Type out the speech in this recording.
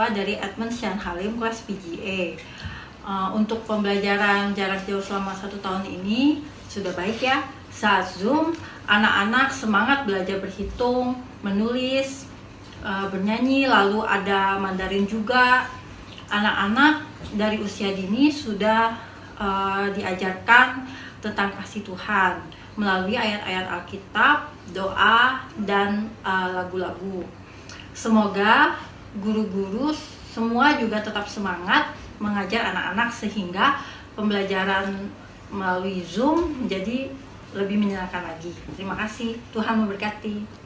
siswa dari Edmund Sean Halim kelas PGA. Untuk pembelajaran jarak jauh selama 1 tahun ini sudah baik ya. Saat Zoom, anak-anak semangat belajar berhitung, menulis, bernyanyi, lalu ada Mandarin juga. Anak-anak dari usia dini sudah diajarkan tentang kasih Tuhan melalui ayat-ayat Alkitab, doa, dan lagu-lagu. Semoga guru-guru semua juga tetap semangat mengajar anak-anak sehingga pembelajaran melalui Zoom menjadi lebih menyenangkan lagi. Terima kasih, Tuhan memberkati.